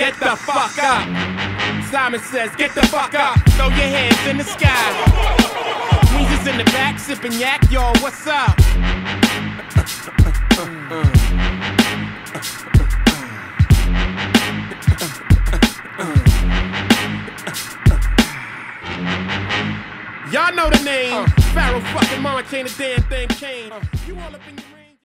get the fuck up. Simon says, get the fuck up. Throw your hands in the sky. Weezer's in the back, sipping yak, yo, what's up? Y'all know the name. Pharaoh fucking Monch, ain't a damn thing changed.